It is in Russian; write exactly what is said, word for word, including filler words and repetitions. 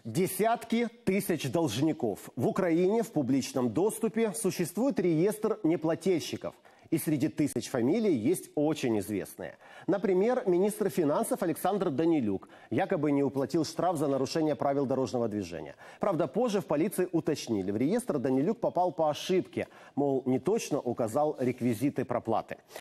Десятки тысяч должников. В Украине в публичном доступе существует реестр неплательщиков. И среди тысяч фамилий есть очень известные. Например, министр финансов Александр Данилюк якобы не уплатил штраф за нарушение правил дорожного движения. Правда, позже в полиции уточнили, в реестр Данилюк попал по ошибке, мол, не точно указал реквизиты проплаты.